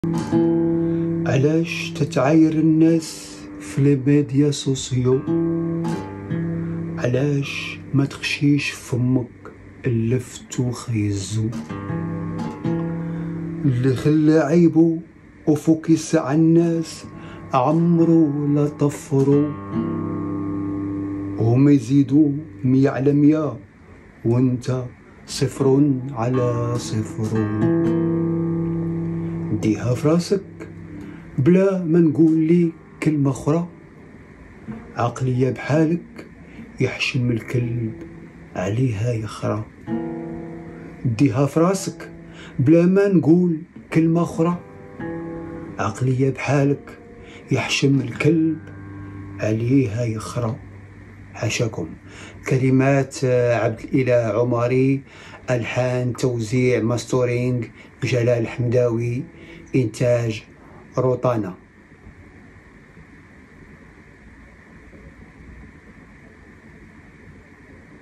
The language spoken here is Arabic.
علاش تتعاير الناس في لي ميديا سوسيو؟ علاش ما تخشيش فمك اللفت وخيزو؟ اللي خلى عيبو وفوكس على الناس عمرو لا طفرو، وهما يزيدو 100 على 100 وانت 0 على 0. ديها فراسك بلا ما نقول لي كلمة أخرى، عقلية بحالك يحشم الكلب عليها يخرى. ديها فراسك بلا ما نقول كلمة أخرى، عقلية بحالك يحشم الكلب عليها يخرى. حاشاكم. كلمات عبد الإله عمري، ألحان توزيع ماستورينج جلال حمداوي، إنتاج روتانا.